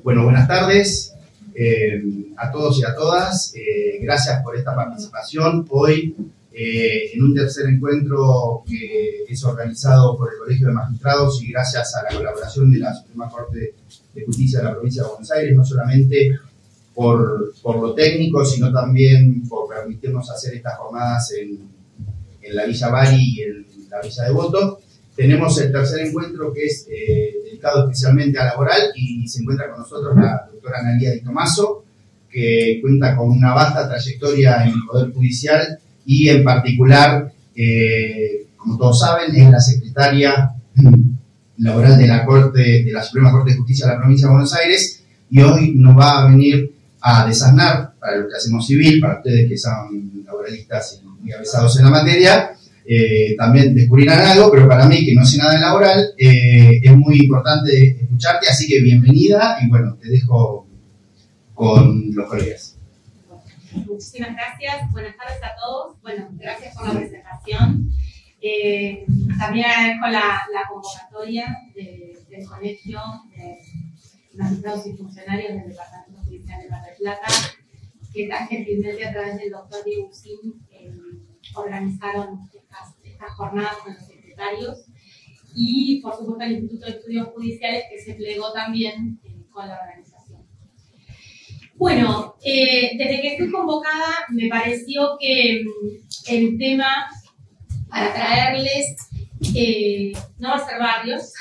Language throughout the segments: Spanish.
Bueno, buenas tardes a todos y a todas. Gracias por esta participación hoy en un tercer encuentro que es organizado por el Colegio de Magistrados y gracias a la colaboración de la Suprema Corte de Justicia de la Provincia de Buenos Aires, no solamente por lo técnico, sino también por permitirnos hacer estas jornadas en la Villa Bari y en la Villa Devoto. Tenemos el tercer encuentro que es dedicado especialmente a laboral y se encuentra con nosotros la doctora Analía Di Tomaso, que cuenta con una vasta trayectoria en el Poder Judicial y en particular, como todos saben, es la secretaria laboral de la Suprema Corte de Justicia de la Provincia de Buenos Aires y hoy nos va a venir a desasnar, para lo que hacemos civil, para ustedes que son laboralistas y muy avesados en la materia, también descubrirán algo, pero para mí, que no sé nada de laboral, es muy importante escucharte, así que bienvenida y bueno, te dejo con los colegas. Muchísimas gracias, buenas tardes a todos. Bueno, gracias por la presentación. También agradezco la convocatoria del Colegio de Magistrados y Funcionarios del Departamento Judicial de Mar del Plata, que tan gentilmente a través del doctor Diego Usín organizaron estas jornadas con los secretarios y, por supuesto, el Instituto de Estudios Judiciales, que se plegó también con la organización. Bueno, desde que fui convocada me pareció que el tema para traerles no va a ser varios.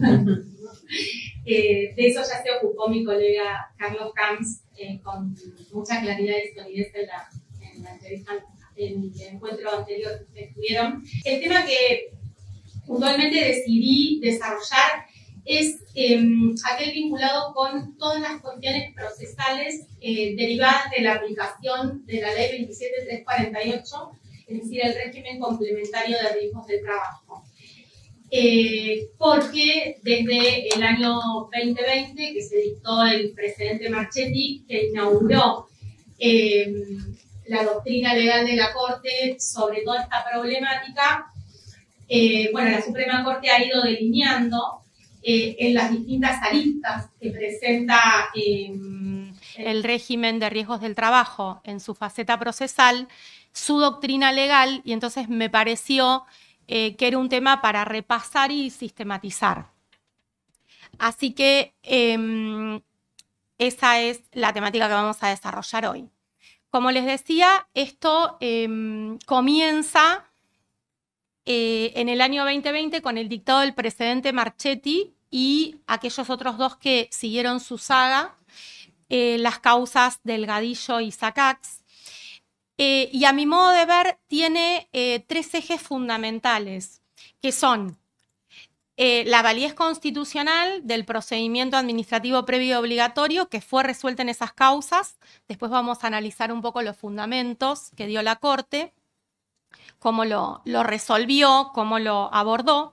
De eso ya se ocupó mi colega Carlos Camps con mucha claridad y solidez en la entrevista, en el encuentro anterior que ustedes tuvieron. El tema que puntualmente decidí desarrollar es aquel vinculado con todas las cuestiones procesales derivadas de la aplicación de la Ley 27348, es decir, el régimen complementario de riesgos del trabajo. Porque desde el año 2020, que se dictó el precedente Marchetti, que inauguró la doctrina legal de la Corte sobre toda esta problemática, bueno, la Suprema Corte ha ido delineando en las distintas aristas que presenta el régimen de riesgos del trabajo en su faceta procesal, su doctrina legal, y entonces me pareció que era un tema para repasar y sistematizar. Así que esa es la temática que vamos a desarrollar hoy. Como les decía, esto comienza en el año 2020 con el dictado del precedente Marchetti y aquellos otros dos que siguieron su saga, las causas Delgadillo y Sakax. Y a mi modo de ver tiene tres ejes fundamentales, que son la validez constitucional del procedimiento administrativo previo obligatorio que fue resuelto en esas causas. Después vamos a analizar un poco los fundamentos que dio la Corte, cómo lo resolvió, cómo lo abordó.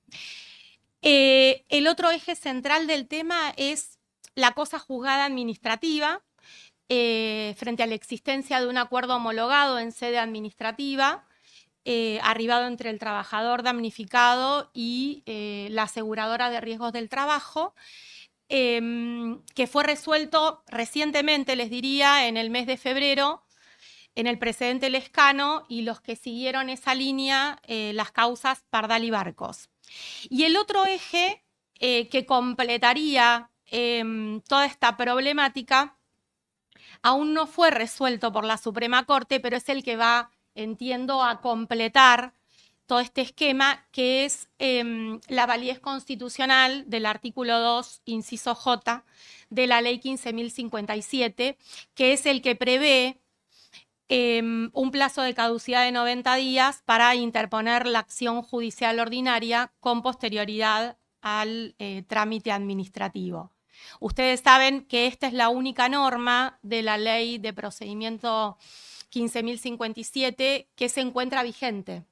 El otro eje central del tema es la cosa juzgada administrativa, frente a la existencia de un acuerdo homologado en sede administrativa, arribado entre el trabajador damnificado y la aseguradora de riesgos del trabajo, que fue resuelto recientemente, les diría, en el mes de febrero, en el precedente Lescano y los que siguieron esa línea, las causas Pardal y Barcos. Y el otro eje que completaría toda esta problemática aún no fue resuelto por la Suprema Corte, pero es el que va, entiendo, a completar todo este esquema, que es la validez constitucional del artículo 2, inciso J, de la Ley 15.057, que es el que prevé un plazo de caducidad de 90 días para interponer la acción judicial ordinaria con posterioridad al trámite administrativo. Ustedes saben que esta es la única norma de la Ley de Procedimiento 15.057 que se encuentra vigente.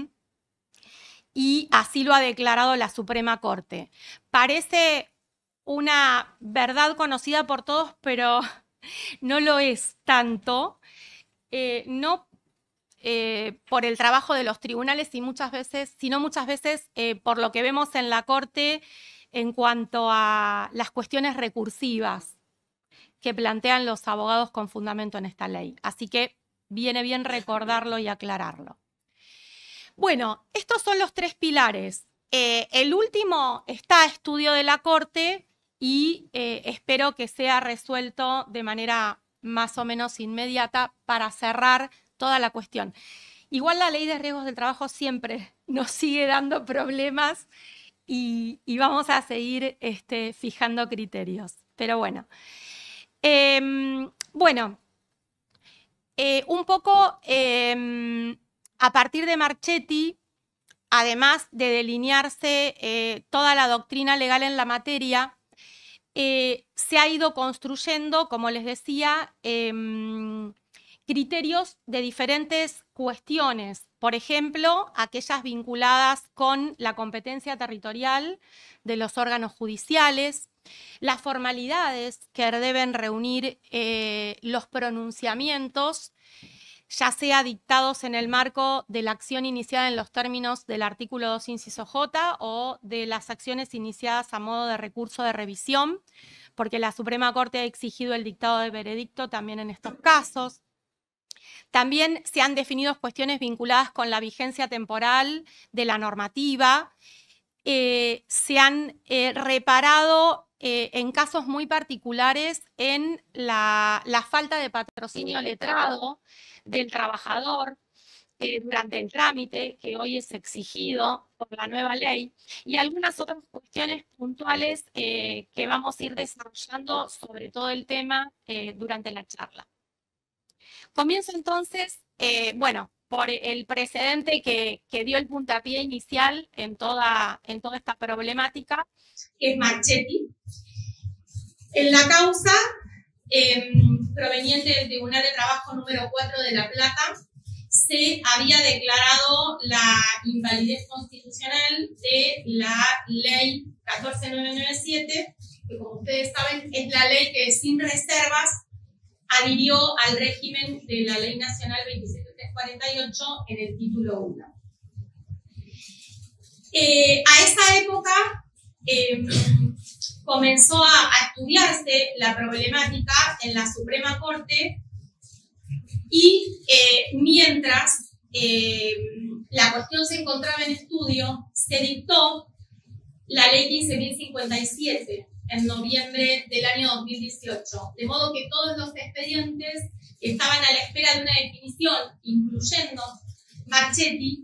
Y así lo ha declarado la Suprema Corte. Parece una verdad conocida por todos, pero no lo es tanto. No por el trabajo de los tribunales, sino muchas veces por lo que vemos en la Corte en cuanto a las cuestiones recursivas que plantean los abogados con fundamento en esta ley. Así que viene bien recordarlo y aclararlo. Bueno, estos son los 3 pilares. El último está a estudio de la Corte y espero que sea resuelto de manera más o menos inmediata para cerrar toda la cuestión. Igual la ley de riesgos del trabajo siempre nos sigue dando problemas y vamos a seguir fijando criterios. Pero bueno. Un poco a partir de Marchetti, además de delinearse toda la doctrina legal en la materia, se ha ido construyendo, como les decía, criterios de diferentes cuestiones. Por ejemplo, aquellas vinculadas con la competencia territorial de los órganos judiciales, las formalidades que deben reunir los pronunciamientos, ya sea dictados en el marco de la acción iniciada en los términos del artículo 2, inciso J, o de las acciones iniciadas a modo de recurso de revisión, porque la Suprema Corte ha exigido el dictado de veredicto también en estos casos. También se han definido cuestiones vinculadas con la vigencia temporal de la normativa. Se han reparado en casos muy particulares en la falta de patrocinio letrado del trabajador durante el trámite, que hoy es exigido por la nueva ley, y algunas otras cuestiones puntuales que vamos a ir desarrollando sobre todo el tema durante la charla. Comienzo entonces, por el precedente que dio el puntapié inicial en toda esta problemática, que es Marchetti. En la causa proveniente del Tribunal de Trabajo número 4 de La Plata, se había declarado la invalidez constitucional de la ley 14997, que como ustedes saben es la ley que sin reservas adhirió al régimen de la Ley Nacional 27348 en el título 1. A esa época comenzó a estudiarse la problemática en la Suprema Corte y mientras la cuestión se encontraba en estudio, se dictó la Ley 15.057 en noviembre del año 2018, de modo que todos los expedientes que estaban a la espera de una definición, incluyendo Marchetti,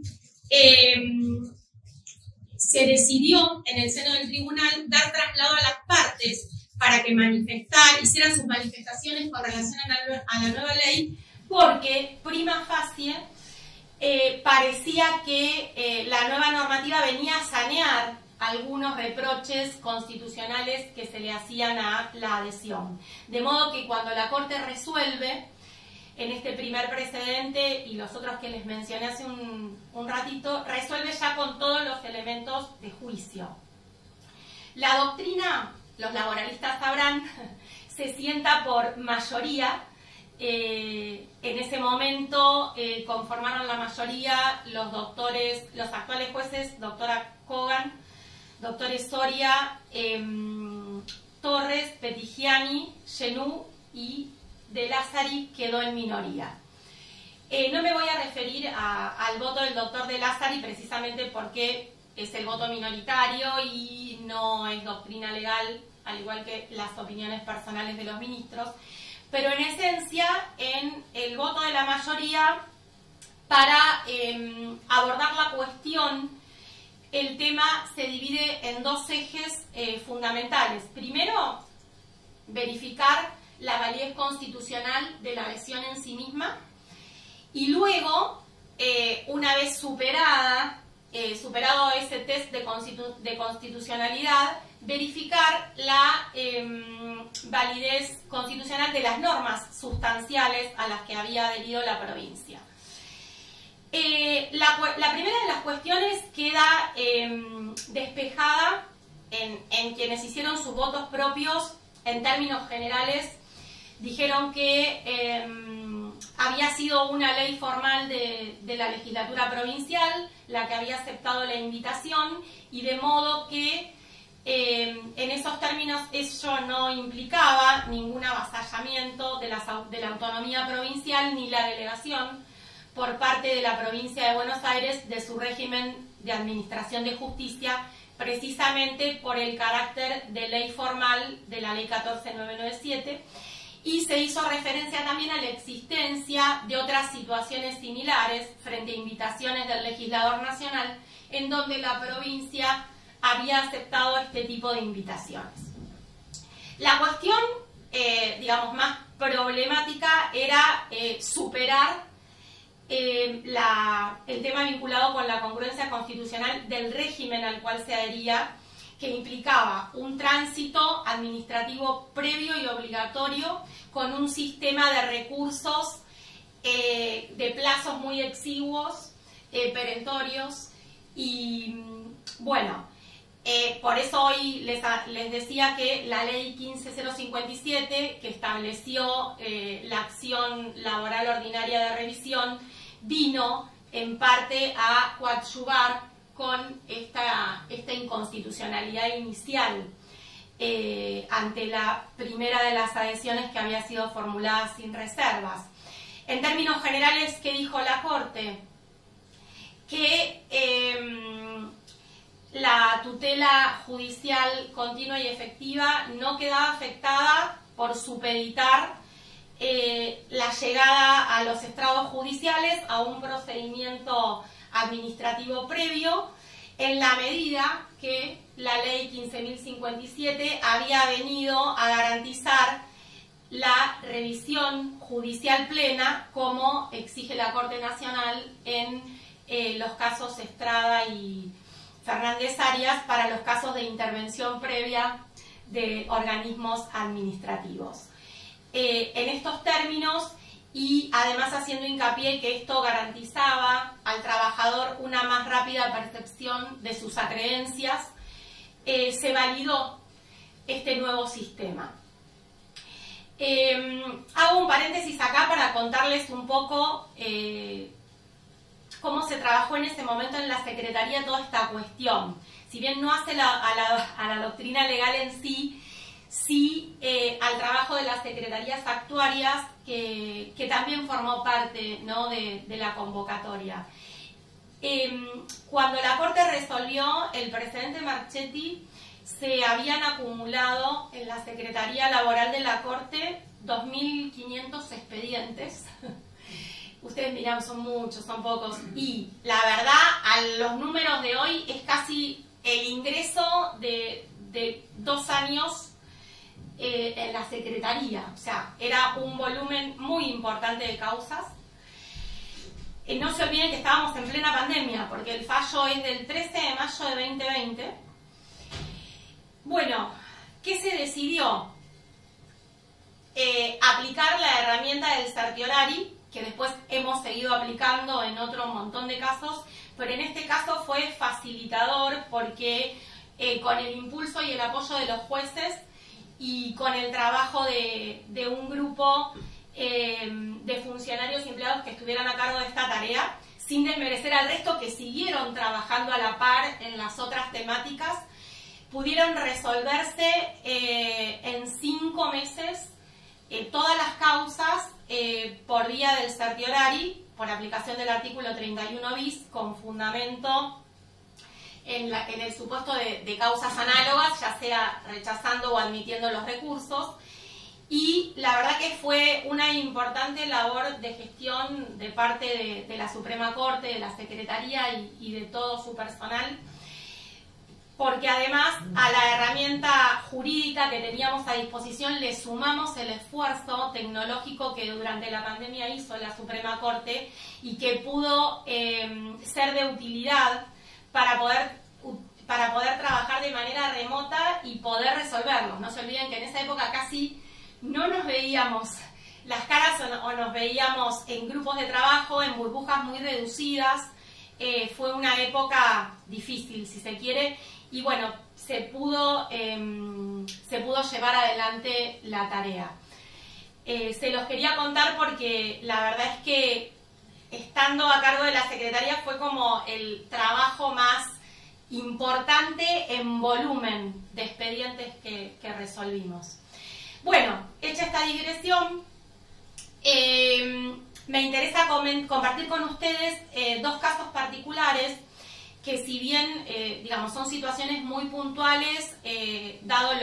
se decidió en el seno del tribunal dar traslado a las partes para que hicieran sus manifestaciones con relación a la nueva ley, porque prima facie parecía que la nueva normativa venía a sanear algunos reproches constitucionales que se le hacían a la adhesión. De modo que cuando la Corte resuelve en este primer precedente y los otros que les mencioné hace un ratito, resuelve ya con todos los elementos de juicio. La doctrina, los laboralistas sabrán, se sienta por mayoría. En ese momento conformaron la mayoría los actuales jueces, doctora Kogan, doctores Soria, Torres, Petigiani, Genú y De Lázari quedó en minoría. No me voy a referir al voto del doctor De Lázari precisamente porque es el voto minoritario y no es doctrina legal, al igual que las opiniones personales de los ministros, pero en esencia, en el voto de la mayoría, para abordar la cuestión, el tema se divide en 2 ejes fundamentales. Primero, verificar la validez constitucional de la adhesión en sí misma, y luego, una vez superado ese test de constitucionalidad, verificar la validez constitucional de las normas sustanciales a las que había adherido la provincia. La primera de las cuestiones queda despejada en quienes hicieron sus votos propios. En términos generales, dijeron que había sido una ley formal de la legislatura provincial la que había aceptado la invitación, y de modo que En esos términos, eso no implicaba ningún avasallamiento de la autonomía provincial ni la delegación por parte de la provincia de Buenos Aires de su régimen de administración de justicia, precisamente por el carácter de ley formal de la ley 14997, y se hizo referencia también a la existencia de otras situaciones similares frente a invitaciones del legislador nacional, en donde la provincia había aceptado este tipo de invitaciones. La cuestión, digamos, más problemática era superar el tema vinculado con la congruencia constitucional del régimen al cual se adhería, que implicaba un tránsito administrativo previo y obligatorio con un sistema de recursos de plazos muy exiguos, perentorios, y bueno, por eso hoy les decía que la ley 15057, que estableció la acción laboral ordinaria de revisión, vino en parte a coadyuvar con esta inconstitucionalidad inicial ante la primera de las adhesiones que había sido formulada sin reservas. En términos generales, ¿qué dijo la Corte? Que la tutela judicial continua y efectiva no quedaba afectada por supeditar la llegada a los estrados judiciales a un procedimiento administrativo previo, en la medida que la ley 15.057 había venido a garantizar la revisión judicial plena, como exige la Corte Nacional en los casos Estrada y Fernández Arias, para los casos de intervención previa de organismos administrativos. En estos términos, y además haciendo hincapié que esto garantizaba al trabajador una más rápida percepción de sus acreencias, se validó este nuevo sistema. Hago un paréntesis acá para contarles un poco cómo se trabajó en ese momento en la Secretaría toda esta cuestión. Si bien no hace a la doctrina legal en sí, sí al trabajo de las secretarías actuarias, que también formó parte, ¿no?, de la convocatoria. Cuando la Corte resolvió el precedente Marchetti, se habían acumulado en la Secretaría Laboral de la Corte 2.500 expedientes. Ustedes dirán, son muchos, son pocos, y la verdad, a los números de hoy, es casi el ingreso de 2 años en la Secretaría. O sea, era un volumen muy importante de causas. No se olviden que estábamos en plena pandemia, porque el fallo es del 13 de mayo de 2020. Bueno, ¿qué se decidió? Aplicar la herramienta del certiorari, que después hemos seguido aplicando en otro montón de casos, pero en este caso fue facilitador porque con el impulso y el apoyo de los jueces y con el trabajo de un grupo de funcionarios y empleados que estuvieran a cargo de esta tarea, sin desmerecer al resto que siguieron trabajando a la par en las otras temáticas, pudieron resolverse en 5 meses todas las causas por vía del certiorari, por aplicación del artículo 31 bis, con fundamento en el supuesto de causas análogas, ya sea rechazando o admitiendo los recursos. Y la verdad que fue una importante labor de gestión de parte de la Suprema Corte, de la Secretaría y de todo su personal, porque además a la herramienta jurídica que teníamos a disposición le sumamos el esfuerzo tecnológico que durante la pandemia hizo la Suprema Corte y que pudo ser de utilidad para poder trabajar de manera remota y poder resolverlos. No se olviden que en esa época casi no nos veíamos las caras o nos veíamos en grupos de trabajo, en burbujas muy reducidas. Fue una época difícil, si se quiere, y bueno, se pudo llevar adelante la tarea. Se los quería contar porque la verdad es que estando a cargo de la Secretaría fue como el trabajo más importante en volumen de expedientes que resolvimos. Bueno, hecha esta digresión, me interesa compartir con ustedes dos casos particulares que, si bien digamos, son situaciones muy puntuales, dado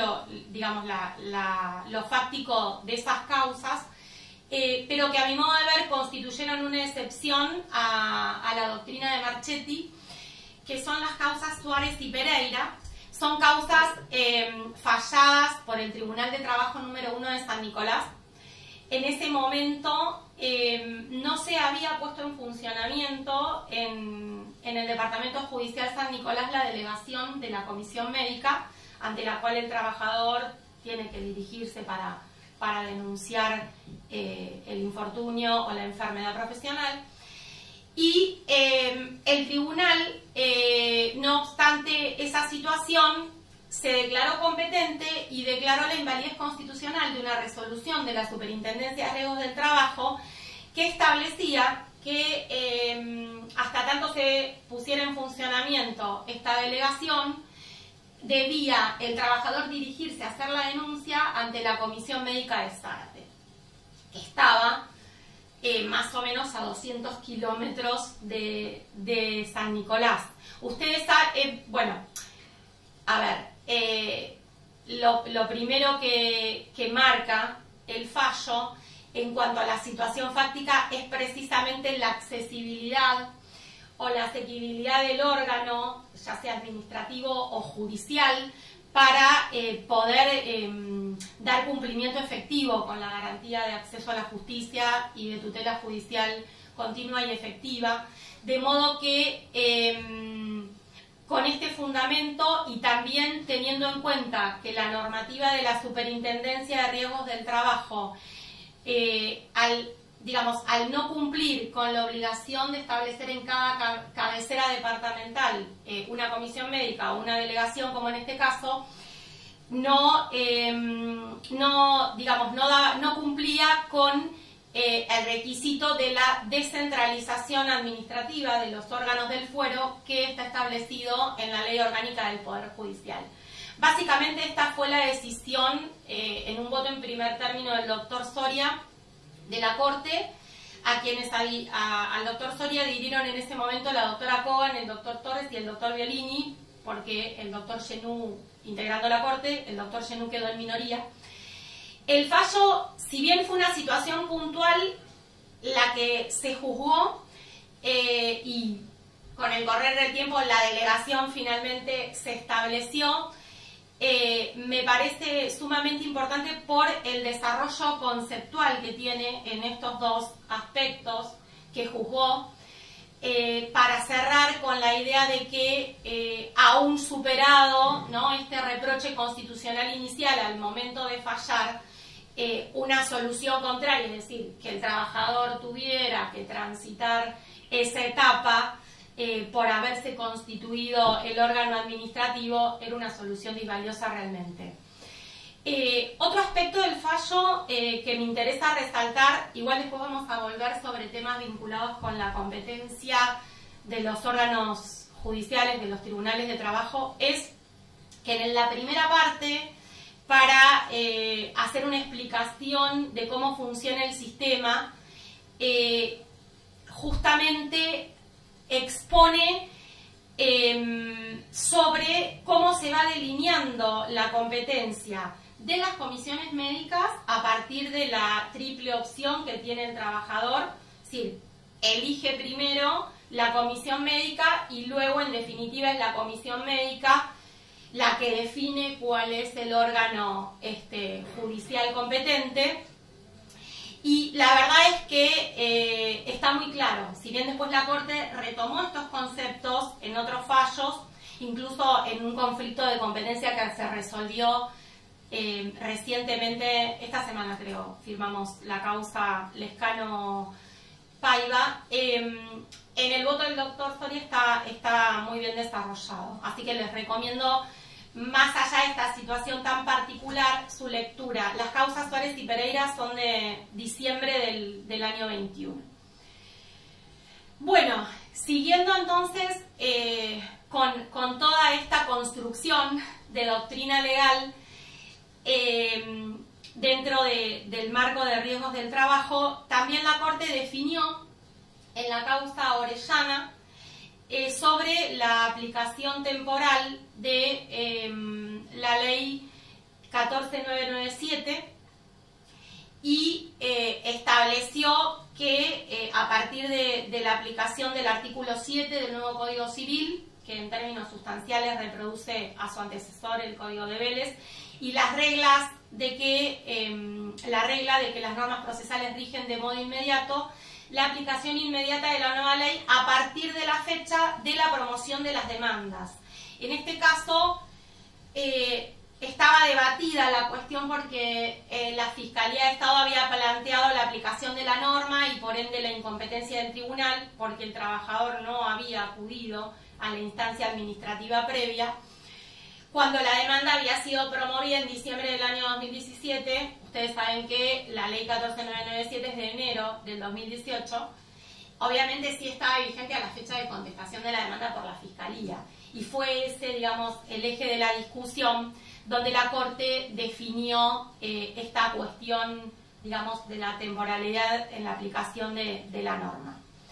lo fáctico de esas causas, pero que a mi modo de ver constituyeron una excepción a la doctrina de Marchetti, que son las causas Suárez y Pereira. Son causas falladas por el Tribunal de Trabajo número 1 de San Nicolás. En ese momento no se había puesto en funcionamiento en el Departamento Judicial San Nicolás la delegación de la comisión médica, ante la cual el trabajador tiene que dirigirse para denunciar el infortunio o la enfermedad profesional. Y el tribunal, no obstante esa situación, se declaró competente y declaró la invalidez constitucional de una resolución de la Superintendencia de Riesgos del Trabajo que establecía que hasta tanto se pusiera en funcionamiento esta delegación, debía el trabajador dirigirse a hacer la denuncia ante la Comisión Médica de Zárate, que estaba más o menos a 200 kilómetros de San Nicolás. Ustedes saben, bueno, a ver, lo primero que marca el fallo en cuanto a la situación fáctica es precisamente la accesibilidad o la asequibilidad del órgano, ya sea administrativo o judicial, para poder dar cumplimiento efectivo con la garantía de acceso a la justicia y de tutela judicial continua y efectiva, de modo que con este fundamento, y también teniendo en cuenta que la normativa de la Superintendencia de Riesgos del Trabajo, al no cumplir con la obligación de establecer en cada cabecera departamental una comisión médica o una delegación, como en este caso, no cumplía con el requisito de la descentralización administrativa de los órganos del fuero que está establecido en la Ley Orgánica del Poder Judicial. Básicamente esta fue la decisión en un voto en primer término del doctor Soria de la Corte, a quienes al doctor Soria adhirieron en ese momento la doctora Kogan, el doctor Torres y el doctor Violini, porque el doctor Genú, integrando la Corte, el doctor Genú quedó en minoría. El fallo, si bien fue una situación puntual la que se juzgó, y con el correr del tiempo la delegación finalmente se estableció, me parece sumamente importante por el desarrollo conceptual que tiene en estos dos aspectos que juzgó, para cerrar con la idea de que aún superado, ¿no?, este reproche constitucional inicial al momento de fallar, una solución contraria, es decir, que el trabajador tuviera que transitar esa etapa por haberse constituido el órgano administrativo, era una solución disvaliosa realmente. Otro aspecto del fallo que me interesa resaltar, igual después vamos a volver sobre temas vinculados con la competencia de los órganos judiciales, de los tribunales de trabajo, es que en la primera parte, para hacer una explicación de cómo funciona el sistema, justamente expone sobre cómo se va delineando la competencia de las comisiones médicas a partir de la triple opción que tiene el trabajador, es decir, elige primero la comisión médica y luego, en definitiva, es la comisión médica la que define cuál es el órgano judicial competente. Y la verdad es que está muy claro, si bien después la Corte retomó estos conceptos en otros fallos, incluso en un conflicto de competencia que se resolvió recientemente, esta semana creo, firmamos la causa Lescano-Paiva, en el voto del doctor Soria está muy bien desarrollado, así que les recomiendo, más allá de esta situación tan particular, su lectura. Las causas Suárez y Pereira son de diciembre del año 21. Bueno, siguiendo entonces con toda esta construcción de doctrina legal dentro del marco de riesgos del trabajo, también la Corte definió en la causa Orellana sobre la aplicación temporal de la ley 14997 y estableció que a partir de la aplicación del artículo 7 del nuevo Código Civil, que en términos sustanciales reproduce a su antecesor, el Código de Vélez, y las reglas de que la regla de que las normas procesales rigen de modo inmediato, la aplicación inmediata de la nueva ley a partir de la fecha de la promoción de las demandas. En este caso estaba debatida la cuestión porque la Fiscalía de Estado había planteado la aplicación de la norma y por ende la incompetencia del tribunal porque el trabajador no había acudido a la instancia administrativa previa. Cuando la demanda había sido promovida en diciembre del año 2017, ustedes saben que la ley 14997 es de enero del 2018, obviamente sí estaba vigente a la fecha de contestación de la demanda por la Fiscalía. Y fue ese, digamos, el eje de la discusión donde la Corte definió esta cuestión, digamos, de la temporalidad en la aplicación de la norma.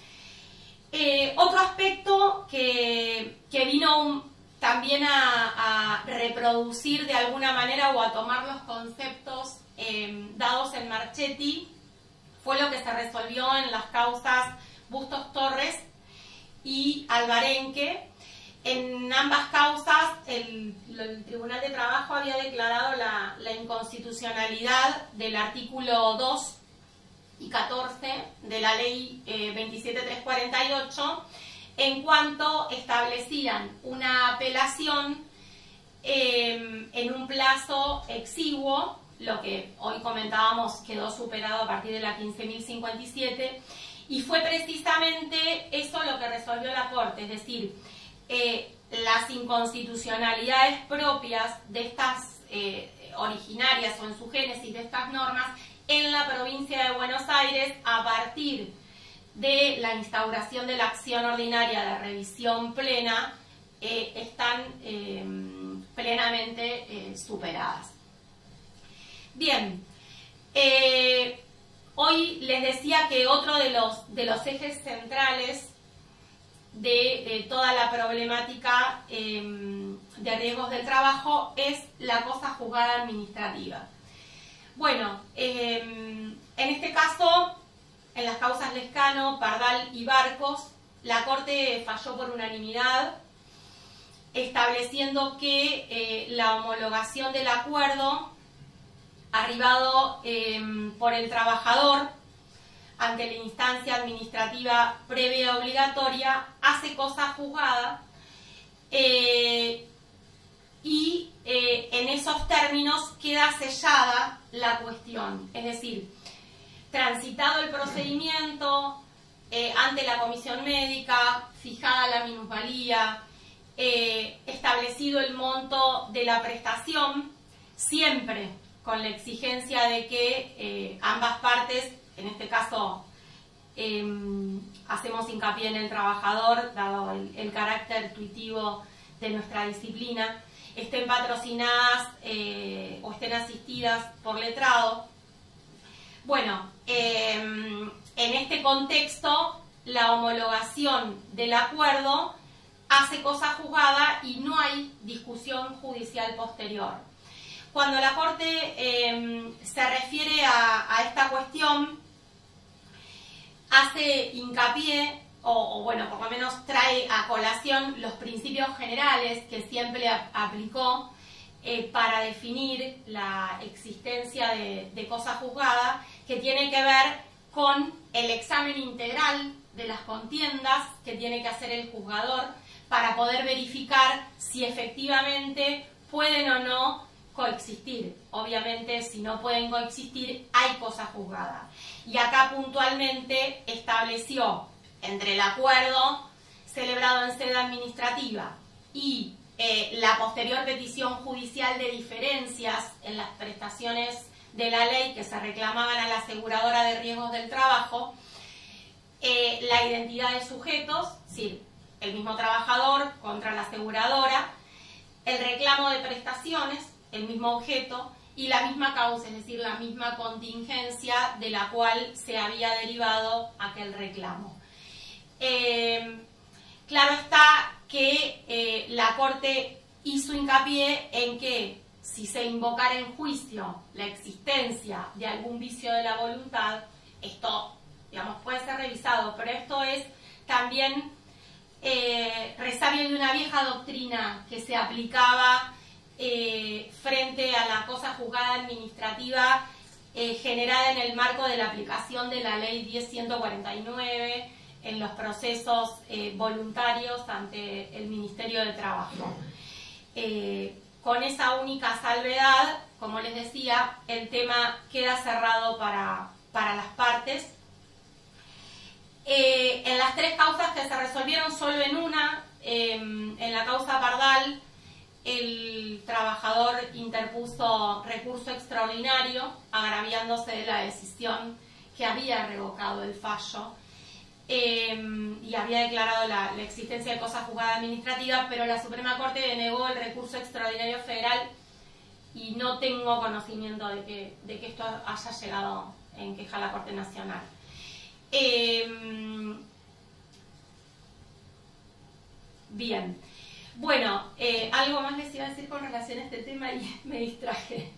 Otro aspecto que vino también a reproducir de alguna manera o a tomar los conceptos dados en Marchetti fue lo que se resolvió en las causas Bustos Torres y Alvarenque. En ambas causas el Tribunal de Trabajo había declarado la inconstitucionalidad del artículo 2 y 14 de la ley 27348 en cuanto establecían una apelación en un plazo exiguo, lo que hoy comentábamos quedó superado a partir de la 15.057, y fue precisamente eso lo que resolvió la Corte, es decir, las inconstitucionalidades propias de estas originarias o en su génesis de estas normas en la provincia de Buenos Aires a partir de la instauración de la acción ordinaria de revisión plena están plenamente superadas. Bien, hoy les decía que otro de los ejes centrales de toda la problemática de riesgos del trabajo es la cosa juzgada administrativa. Bueno, en este caso, en las causas Lescano, Pardal y Barcos, la Corte falló por unanimidad, estableciendo que la homologación del acuerdo arribado por el trabajador ante la instancia administrativa previa obligatoria hace cosa juzgada y en esos términos queda sellada la cuestión, es decir, transitado el procedimiento ante la comisión médica, fijada la minusvalía, establecido el monto de la prestación, siempre con la exigencia de que ambas partes, en este caso hacemos hincapié en el trabajador, dado el carácter tuitivo de nuestra disciplina, estén patrocinadas o estén asistidas por letrado. Bueno, en este contexto, la homologación del acuerdo hace cosa juzgada y no hay discusión judicial posterior. Cuando la Corte se refiere a esta cuestión, hace hincapié, o bueno, por lo menos trae a colación los principios generales que siempre aplicó para definir la existencia de cosa juzgada, que tiene que ver con el examen integral de las contiendas que tiene que hacer el juzgador para poder verificar si efectivamente pueden o no coexistir. Obviamente, si no pueden coexistir, hay cosa juzgada. Y acá puntualmente estableció entre el acuerdo celebrado en sede administrativa y la posterior petición judicial de diferencias en las prestaciones de la ley que se reclamaban a la aseguradora de riesgos del trabajo, la identidad de sujetos, sí, el mismo trabajador contra la aseguradora, el reclamo de prestaciones, el mismo objeto, y la misma causa, es decir, la misma contingencia de la cual se había derivado aquel reclamo. Claro está que la Corte hizo hincapié en que si se invocara en juicio la existencia de algún vicio de la voluntad, esto, digamos, puede ser revisado, pero esto es también resabio de una vieja doctrina que se aplicaba frente a la cosa juzgada administrativa generada en el marco de la aplicación de la Ley 10.149 en los procesos voluntarios ante el Ministerio de Trabajo. Con esa única salvedad, como les decía, el tema queda cerrado para las partes. En las tres causas que se resolvieron, solo en una, en la causa Pardal, el trabajador interpuso recurso extraordinario, agraviándose de la decisión que había revocado el fallo y había declarado la existencia de cosa juzgada administrativa, pero la Suprema Corte denegó el recurso extraordinario federal y no tengo conocimiento de que esto haya llegado en queja a la Corte Nacional. Bien, bueno, algo más les iba a decir con relación a este tema y me distraje.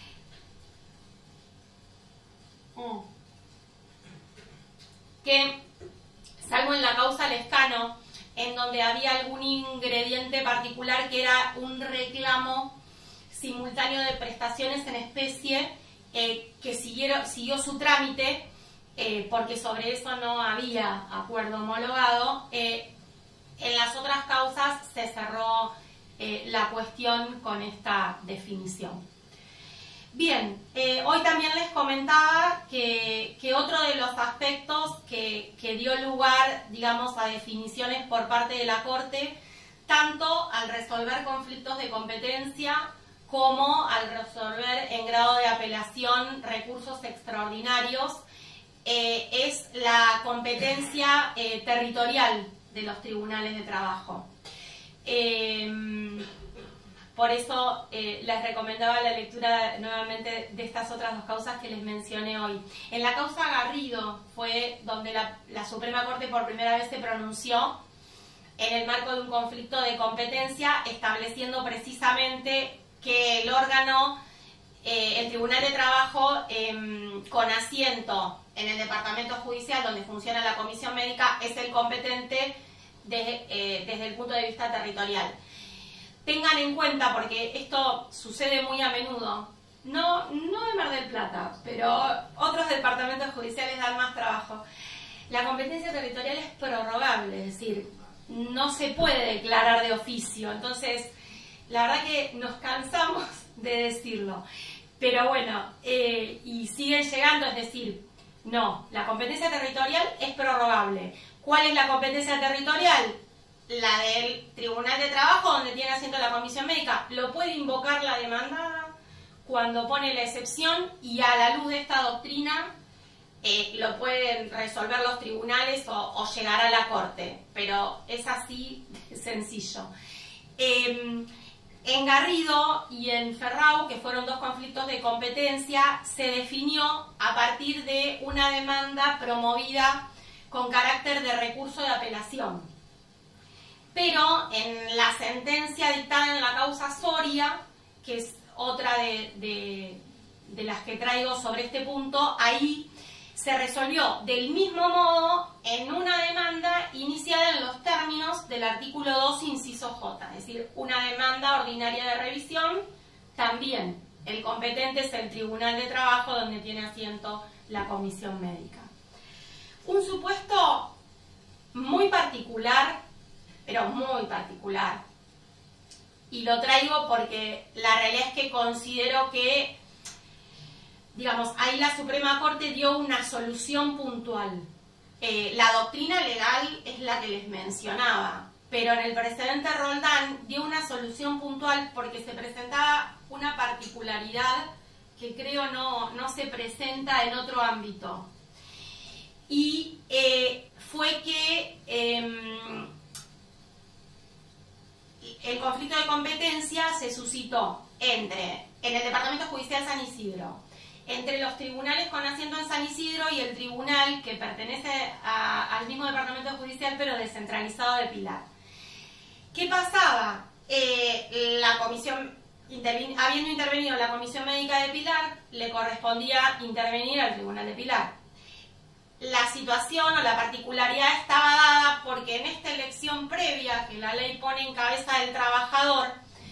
Que, salvo en la causa Lescano, en donde había algún ingrediente particular que era un reclamo simultáneo de prestaciones en especie que siguió su trámite, porque sobre eso no había acuerdo homologado, en las otras causas se cerró la cuestión con esta definición. Bien, hoy también les comentaba que otro de los aspectos que dio lugar, digamos, a definiciones por parte de la Corte, tanto al resolver conflictos de competencia como al resolver en grado de apelación recursos extraordinarios, es la competencia territorial de los tribunales de trabajo. Por eso les recomendaba la lectura nuevamente de estas otras dos causas que les mencioné hoy. En la causa Garrido fue donde la Suprema Corte por primera vez se pronunció en el marco de un conflicto de competencia, estableciendo precisamente que el órgano, el Tribunal de Trabajo, con asiento en el Departamento Judicial, donde funciona la Comisión Médica, es el competente desde el punto de vista territorial. Tengan en cuenta, porque esto sucede muy a menudo, no de Mar del Plata, pero otros departamentos judiciales dan más trabajo. La competencia territorial es prorrogable, es decir, no se puede declarar de oficio. Entonces, la verdad que nos cansamos de decirlo. Pero bueno, y siguen llegando, es decir, no, la competencia territorial es prorrogable. ¿Cuál es la competencia territorial? La del Tribunal de Trabajo, donde tiene asiento la Comisión Médica. Lo puede invocar la demandada cuando pone la excepción, y a la luz de esta doctrina lo pueden resolver los tribunales o llegar a la Corte, pero es así sencillo. En Garrido y en Ferrau, que fueron dos conflictos de competencia, se definió a partir de una demanda promovida con carácter de recurso de apelación. Pero en la sentencia dictada en la causa Soria, que es otra de las que traigo sobre este punto, ahí se resolvió del mismo modo en una demanda iniciada en los términos del artículo 2, inciso J, es decir, una demanda ordinaria de revisión. También el competente es el Tribunal de Trabajo, donde tiene asiento la Comisión Médica. Un supuesto muy particular, pero muy particular, y lo traigo porque la realidad es que considero que, digamos, ahí la Suprema Corte dio una solución puntual. La doctrina legal es la que les mencionaba, pero en el precedente Roldán dio una solución puntual porque se presentaba una particularidad que creo no se presenta en otro ámbito. Y fue que el conflicto de competencia se suscitó en el Departamento Judicial San Isidro, entre los tribunales con asiento en San Isidro y el tribunal que pertenece al mismo Departamento Judicial pero descentralizado de Pilar. ¿Qué pasaba? La comisión, habiendo intervenido la Comisión Médica de Pilar, le correspondía intervenir al Tribunal de Pilar. La situación o la particularidad estaba dada porque en esta elección previa que la ley pone en cabeza del trabajador,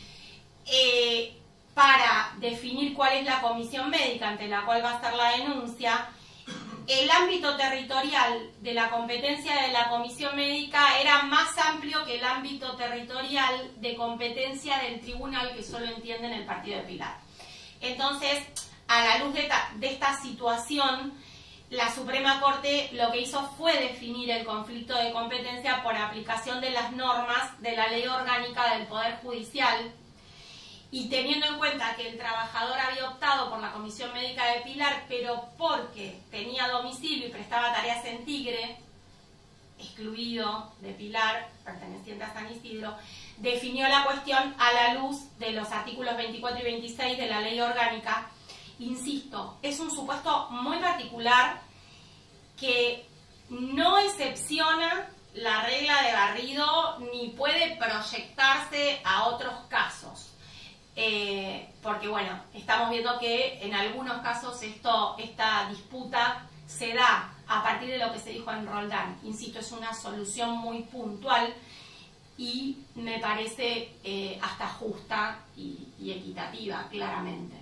para definir cuál es la comisión médica ante la cual va a ser la denuncia, el ámbito territorial de la competencia de la comisión médica era más amplio que el ámbito territorial de competencia del tribunal, que solo entiende en el partido de Pilar. Entonces, a la luz de esta situación, la Suprema Corte lo que hizo fue definir el conflicto de competencia por aplicación de las normas de la Ley Orgánica del Poder Judicial, y teniendo en cuenta que el trabajador había optado por la Comisión Médica de Pilar, pero porque tenía domicilio y prestaba tareas en Tigre, excluido de Pilar, perteneciente a San Isidro, definió la cuestión a la luz de los artículos 24 y 26 de la Ley Orgánica. Insisto, es un supuesto muy particular que no excepciona la regla de barrido ni puede proyectarse a otros casos. Porque bueno, estamos viendo que en algunos casos esta disputa se da a partir de lo que se dijo en Roldán. Insisto, es una solución muy puntual y me parece hasta justa y equitativa, claramente.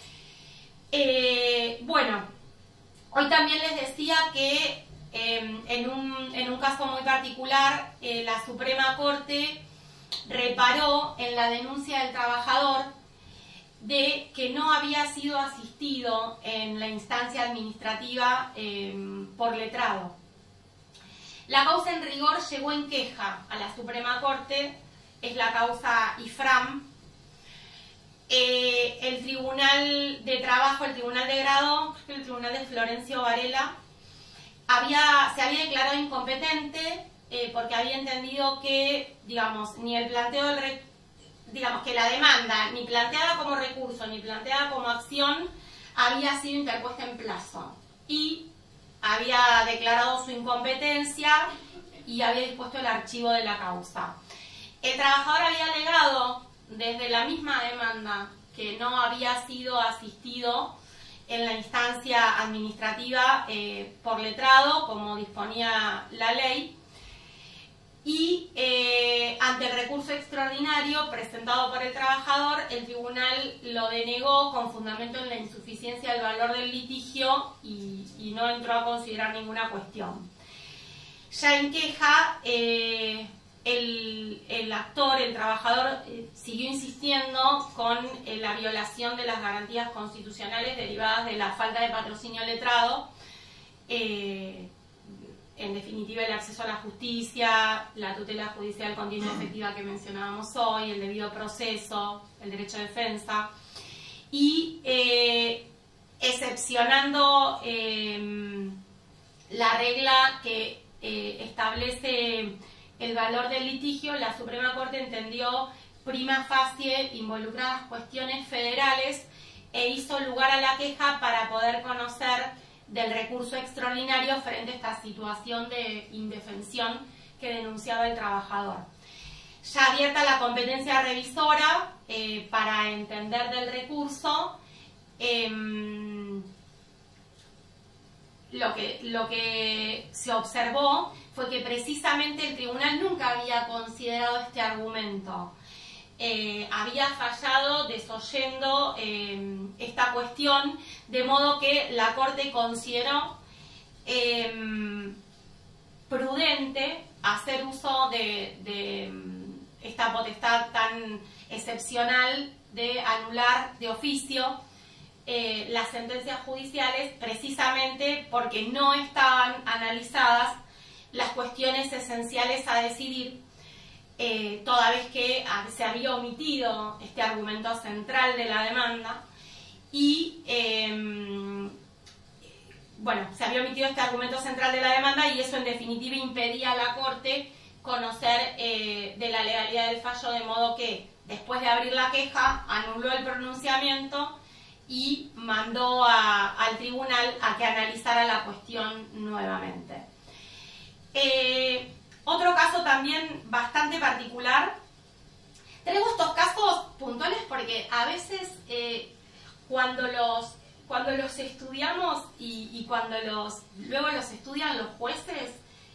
Bueno, hoy también les decía que en un caso muy particular la Suprema Corte reparó en la denuncia del trabajador de que no había sido asistido en la instancia administrativa por letrado. La causa en rigor llegó en queja a la Suprema Corte, es la causa IFRAM. El Tribunal de Trabajo, el Tribunal de Grado, el Tribunal de Florencio Varela, se había declarado incompetente porque había entendido que, digamos, ni el planteo del que la demanda, ni planteada como recurso, ni planteada como acción, había sido interpuesta en plazo. Y había declarado su incompetencia y había dispuesto el archivo de la causa. El trabajador había alegado desde la misma demanda que no había sido asistido en la instancia administrativa por letrado, como disponía la ley, y ante el recurso extraordinario presentado por el trabajador, el tribunal lo denegó con fundamento en la insuficiencia del valor del litigio y no entró a considerar ninguna cuestión. Ya en queja, el actor, el trabajador, siguió insistiendo con la violación de las garantías constitucionales derivadas de la falta de patrocinio letrado, en definitiva el acceso a la justicia, la tutela judicial continua y efectiva que mencionábamos hoy, el debido proceso, el derecho de defensa, y excepcionando la regla que establece el valor del litigio, la Suprema Corte entendió prima facie involucradas cuestiones federales e hizo lugar a la queja para poder conocer del recurso extraordinario frente a esta situación de indefensión que denunciaba el trabajador. Ya abierta la competencia revisora para entender del recurso, lo que se observó fue que precisamente el tribunal nunca había considerado este argumento. Había fallado desoyendo esta cuestión, de modo que la Corte consideró prudente hacer uso de esta potestad tan excepcional de anular de oficio las sentencias judiciales, precisamente porque no estaban analizadas las cuestiones esenciales a decidir, toda vez que se había omitido este argumento central de la demanda y bueno, se había omitido este argumento central de la demanda y eso en definitiva impedía a la Corte conocer de la legalidad del fallo, de modo que después de abrir la queja anuló el pronunciamiento y mandó al tribunal a que analizara la cuestión nuevamente. Otro caso también bastante particular. Traigo estos casos puntuales porque a veces cuando los estudiamos y cuando luego los estudian los jueces,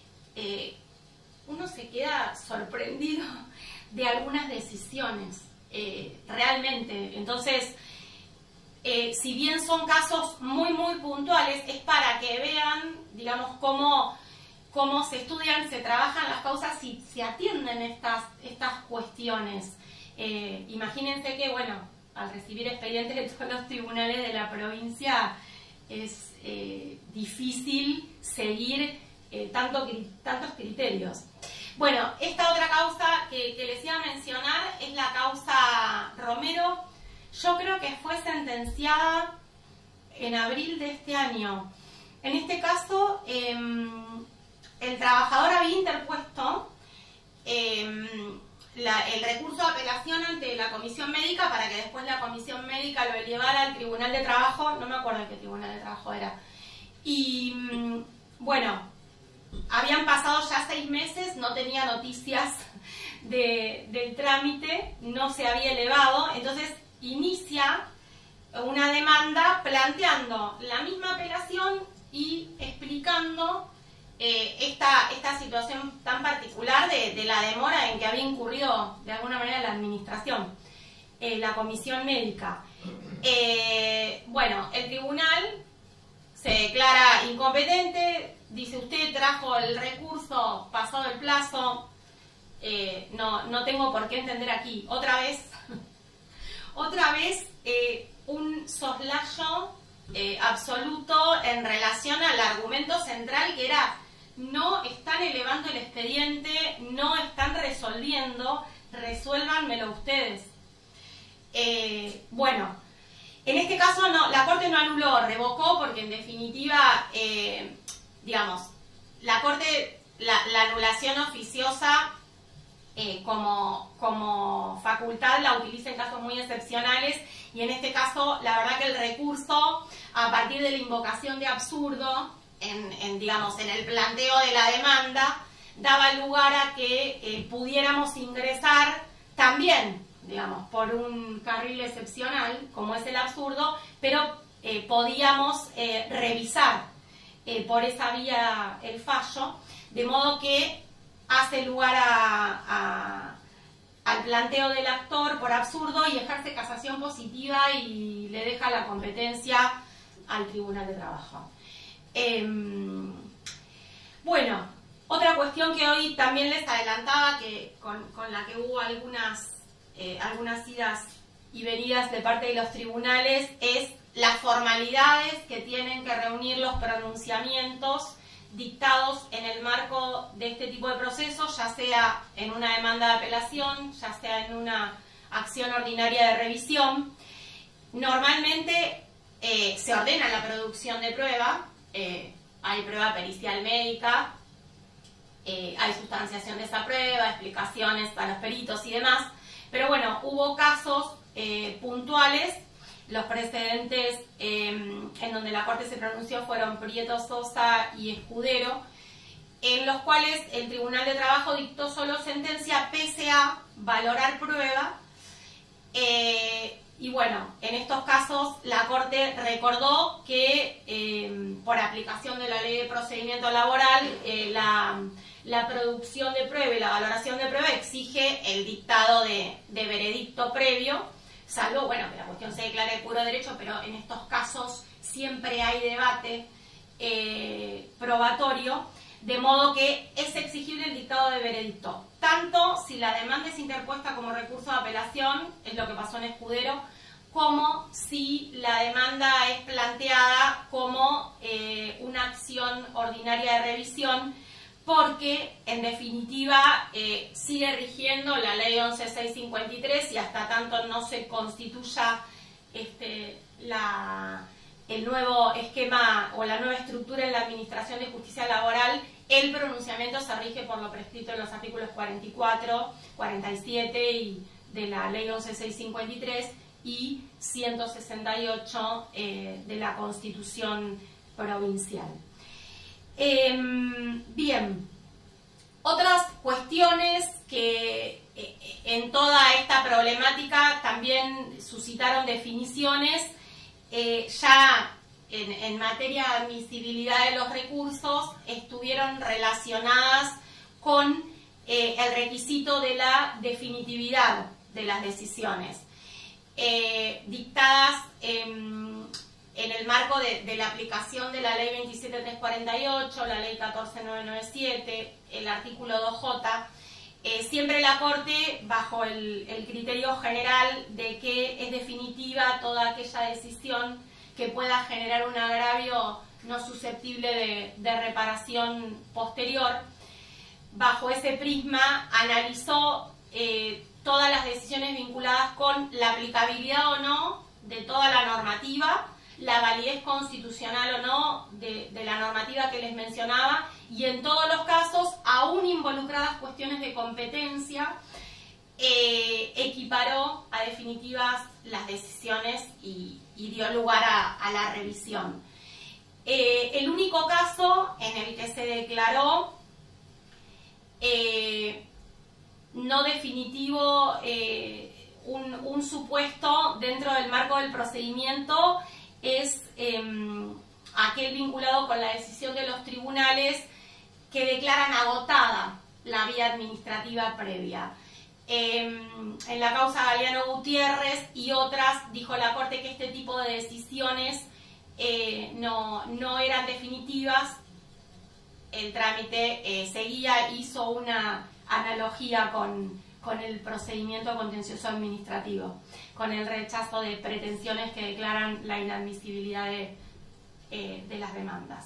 uno se queda sorprendido de algunas decisiones, realmente. Entonces, si bien son casos muy, muy puntuales, es para que vean, digamos, cómo se estudian, se trabajan las causas y se atienden estas cuestiones. Imagínense que, bueno, al recibir expedientes de todos los tribunales de la provincia es difícil seguir tantos criterios. Bueno, esta otra causa que les iba a mencionar es la causa Romero. Yo creo que fue sentenciada en abril de este año. En este caso, el trabajador había interpuesto el recurso de apelación ante la comisión médica para que después la comisión médica lo elevara al tribunal de trabajo, no me acuerdo qué tribunal de trabajo era. Y bueno, habían pasado ya 6 meses, no tenía noticias del trámite, no se había elevado, entonces inicia una demanda planteando la misma apelación y explicando esta situación tan particular de la demora en que había incurrido de alguna manera la administración, la comisión médica. Bueno, el tribunal se declara incompetente, dice: usted trajo el recurso pasado el plazo, no tengo por qué entender aquí. Otra vez un soslayo absoluto en relación al argumento central, que era: no están elevando el expediente, no están resolviendo, resuélvanmelo ustedes. Bueno, en este caso no, la Corte no anuló, revocó, porque en definitiva, digamos, la Corte, la anulación oficiosa como facultad la utiliza en casos muy excepcionales, y en este caso la verdad que el recurso, a partir de la invocación de absurdo digamos, en el planteo de la demanda, daba lugar a que pudiéramos ingresar también, digamos, por un carril excepcional, como es el absurdo, pero podíamos revisar por esa vía el fallo, de modo que hace lugar al planteo del actor por absurdo y ejerce casación positiva y le deja la competencia al Tribunal de Trabajo. Bueno, otra cuestión que hoy también les adelantaba, que con la que hubo algunas idas y venidas de parte de los tribunales, es las formalidades que tienen que reunir los pronunciamientos dictados en el marco de este tipo de procesos, ya sea en una demanda de apelación, ya sea en una acción ordinaria de revisión. Normalmente se ordena la producción de prueba, hay prueba pericial médica, hay sustanciación de esa prueba, explicaciones a los peritos y demás, pero bueno, hubo casos puntuales. Los precedentes en donde la Corte se pronunció fueron Prieto, Sosa y Escudero, en los cuales el Tribunal de Trabajo dictó solo sentencia pese a valorar prueba. Y bueno, en estos casos la Corte recordó que por aplicación de la Ley de Procedimiento Laboral, la producción de prueba y la valoración de prueba exige el dictado de veredicto previo, salvo, bueno, que la cuestión se declare de puro derecho, pero en estos casos siempre hay debate probatorio, de modo que es exigible el dictado de veredicto, tanto si la demanda es interpuesta como recurso de apelación, es lo que pasó en Escudero, como si la demanda es planteada como una acción ordinaria de revisión, porque en definitiva sigue rigiendo la ley 11.653 y hasta tanto no se constituya el nuevo esquema o la nueva estructura en la Administración de Justicia Laboral, el pronunciamiento se rige por lo prescrito en los artículos 44, 47 y de la Ley 11.653 y 168 de la Constitución Provincial. Bien, otras cuestiones que en toda esta problemática también suscitaron definiciones, ya en materia de admisibilidad de los recursos, estuvieron relacionadas con el requisito de la definitividad de las decisiones, dictadas en el marco de la aplicación de la Ley 27.348, la Ley 14.997, el artículo 2J, siempre la Corte bajo el criterio general de que es definitiva toda aquella decisión que pueda generar un agravio no susceptible de reparación posterior. Bajo ese prisma analizó todas las decisiones vinculadas con la aplicabilidad o no de toda la normativa, la validez constitucional o no de la normativa que les mencionaba, y en todos los casos, aún involucradas cuestiones de competencia, equiparó a definitivas las decisiones y dio lugar a la revisión. El único caso en el que se declaró no definitivo un supuesto dentro del marco del procedimiento es aquel vinculado con la decisión de los tribunales que declaran agotada la vía administrativa previa. En la causa Galeano Gutiérrez y otras, dijo la Corte que este tipo de decisiones no eran definitivas. El trámite seguía, hizo una analogía con el procedimiento contencioso administrativo, con el rechazo de pretensiones que declaran la inadmisibilidad de las demandas.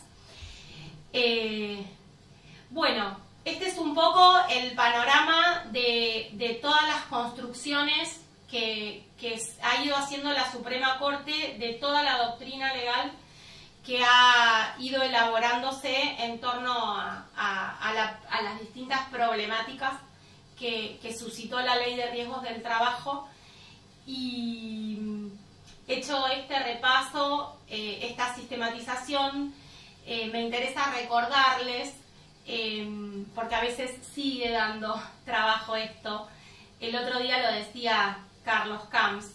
Bueno, este es un poco el panorama de todas las construcciones que ha ido haciendo la Suprema Corte, de toda la doctrina legal que ha ido elaborándose en torno a las distintas problemáticas que suscitó la Ley de Riesgos del Trabajo. Y hecho este repaso, esta sistematización, me interesa recordarles, porque a veces sigue dando trabajo esto. El otro día lo decía Carlos Camps,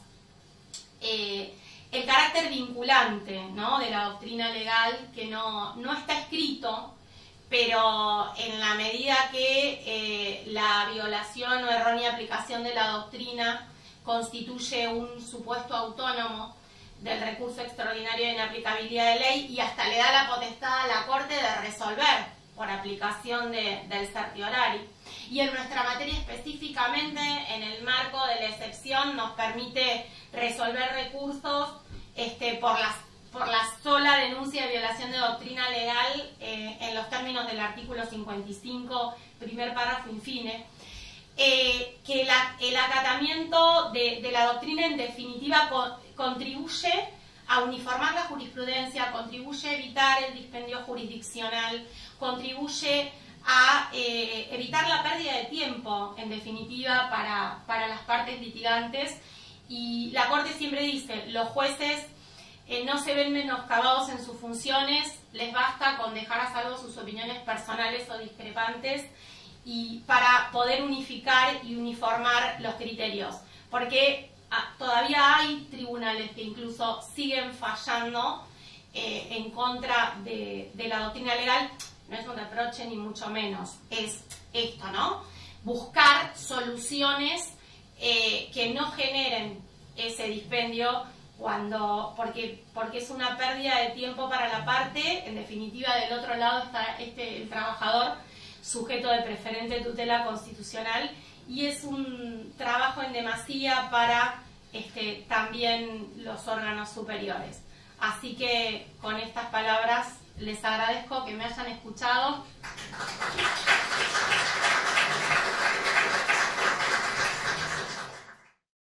el carácter vinculante, ¿no?, de la doctrina legal, que no está escrito, pero en la medida que la violación o errónea aplicación de la doctrina constituye un supuesto autónomo del recurso extraordinario de inaplicabilidad de ley, y hasta le da la potestad a la Corte de resolver por aplicación del certiorari. Y en nuestra materia específicamente, en el marco de la excepción, nos permite resolver recursos por la sola denuncia de violación de doctrina legal en los términos del artículo 55, primer párrafo infine, que el acatamiento de la doctrina en definitiva contribuye a uniformar la jurisprudencia, contribuye a evitar el dispendio jurisdiccional, contribuye a evitar la pérdida de tiempo, en definitiva, para las partes litigantes. Y la Corte siempre dice, los jueces no se ven menoscabados en sus funciones, les basta con dejar a salvo sus opiniones personales o discrepantes, y para poder unificar y uniformar los criterios, porque todavía hay tribunales que incluso siguen fallando en contra de la doctrina legal. No es un reproche ni mucho menos, es esto, ¿no? Buscar soluciones que no generen ese dispendio, porque es una pérdida de tiempo para la parte. En definitiva, del otro lado está el trabajador sujeto de preferente tutela constitucional, y es un trabajo en demasía para también los órganos superiores. Así que con estas palabras les agradezco que me hayan escuchado.